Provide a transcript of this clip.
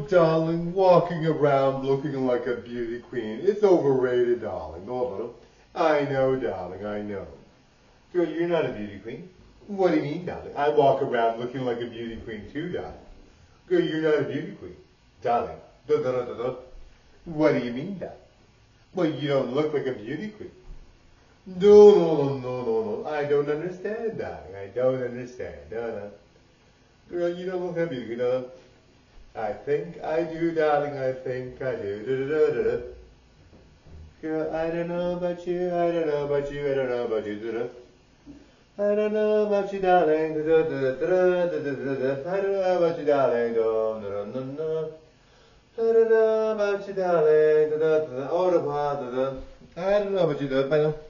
darling, walking around looking like a beauty queen. It's overrated, darling. No. I know, darling, I know. Girl, you're not a beauty queen. What do you mean, darling? I walk around looking like a beauty queen too, darling. Girl, you're not a beauty queen. Darling. What do you mean, darling? Well, you don't look like a beauty queen. No. I don't understand, darling. I don't understand. No. Girl, you don't look like a beauty queen. No. I think I do, darling. I think I do. Girl, I don't know about you. I don't know about you. I don't know about you. I don't know about you, darling. I don't know about you, darling. No. I don't know about you, darling. I don't know about you, darling.